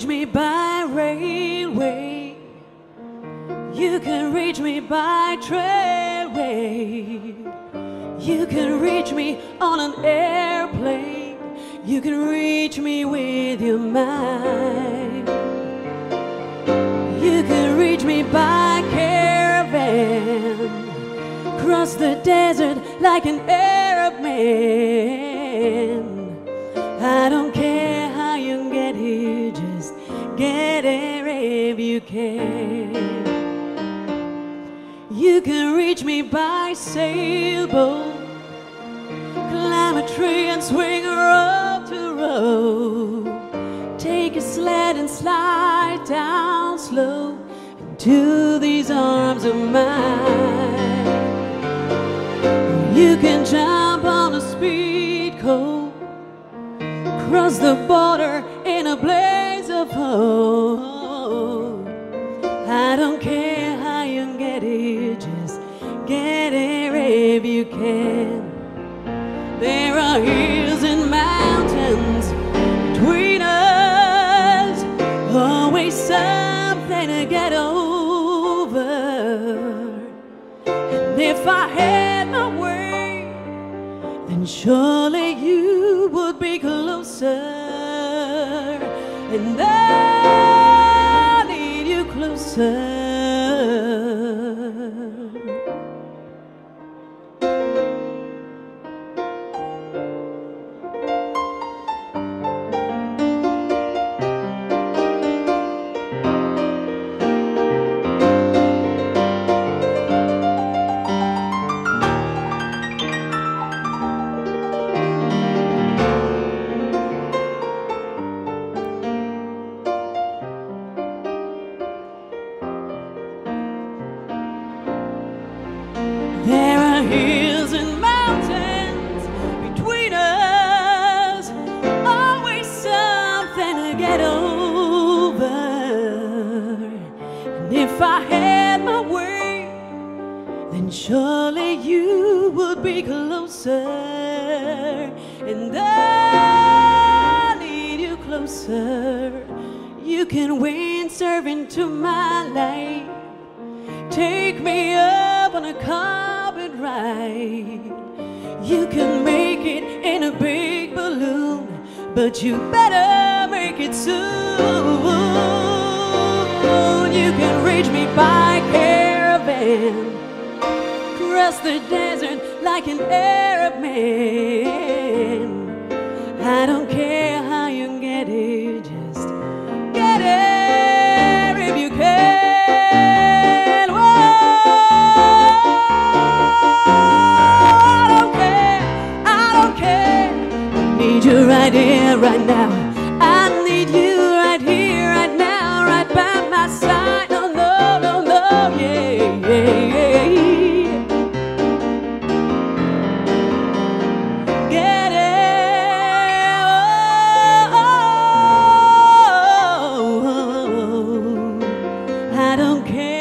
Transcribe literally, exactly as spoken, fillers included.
reach me by railway. You can reach me by trailway. You can reach me on an airplane. You can reach me with your mind. You can reach me by caravan, cross the desert like an Arab man. I don't care how you get here, just get here if you can. You can reach me by sailboat, climb a tree and swing rope to rope. Take a sled and slide down slow into these arms of mine. You can jump on a speed coat, cross the border in a blaze of hope. I don't care how you get here, just get here if you can. There are hills and mountains between us, always something to get over. And if I had my way, then surely you would be closer. And I need you closer. There are hills and mountains between us, always something to get over. And if I had my way, then surely you would be closer. And I need you closer. You can windsurf into my life, take me up on a carpet ride. You can make it in a big balloon, but you better make it soon. You can reach me by caravan, cross the desert like an Arab man. I don't care how you get here, just get here if you can. You right here, right now. I need you right here, right now, right by my side. No, no, no, no, yeah, yeah, yeah. Get it, oh, oh, oh, oh. I don't care.